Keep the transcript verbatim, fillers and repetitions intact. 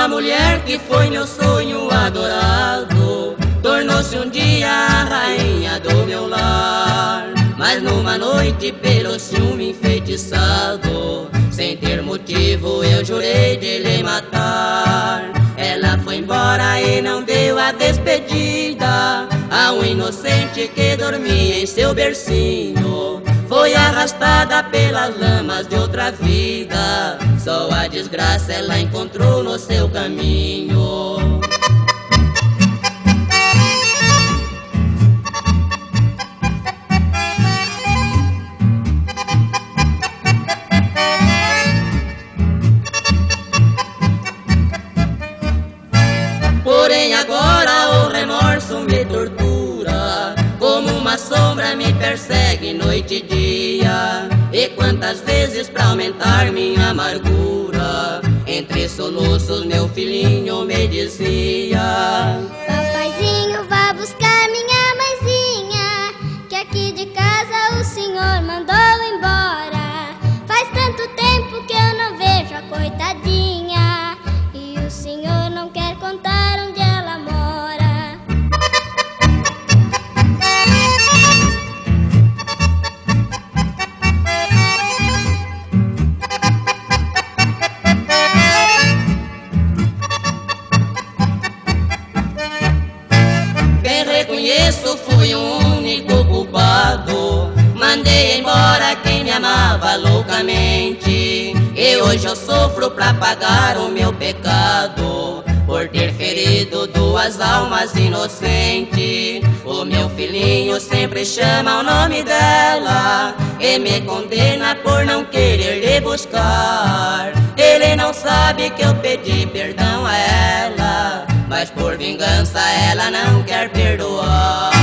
A mulher que foi meu sonho adorado tornou-se um dia a rainha do meu lar. Mas numa noite pelo ciúme enfeitiçado, sem ter motivo eu jurei de lhe matar. Ela foi embora e não deu a despedida a um inocente que dormia em seu bercinho. Foi arrastada pelas lamas de outra vida, só a desgraça ela encontrou no seu caminho. Porém agora o remorso me tortura, como uma sombra me persegue noite e dia. E quantas vezes pra aumentar minha amargura, entre soluços meu filhinho me dizia: Papaizinho, vá buscar minha mãezinha, que aqui de casa o senhor mandou embora. Faz tanto tempo que eu não vejo a coitadinha, e o senhor não quer contar onde ela mora. Quem reconheço fui o único culpado, mandei embora quem me amava loucamente. E hoje eu sofro pra pagar o meu pecado, por ter ferido duas almas inocentes. O meu filhinho sempre chama o nome dela e me condena por não querer lhe buscar. Ele não sabe que eu pedi perdão a ela, mas por vingança ela não quer perdoar.